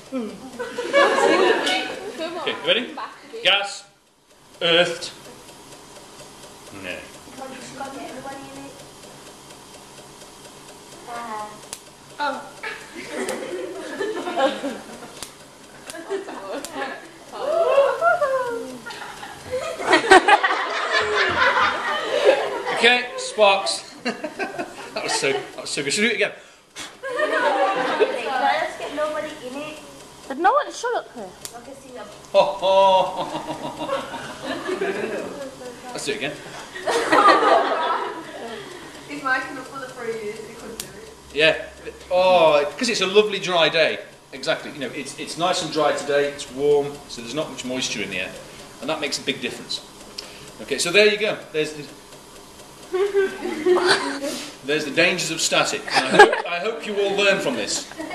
Okay, ready? Gas, earthed. No. Okay, sparks. that was so good. Should we do it again? Let's get nobody in it. But no one shut up here. Okay, sing up. Let's do it again. If Mike can look for the 3 years, he couldn't do it. Yeah. Oh, because it's a lovely dry day. Exactly. You know, it's nice and dry today. It's warm, so there's not much moisture in the air, and that makes a big difference. Okay, so there you go. There's the dangers of static. And I hope you all learn from this.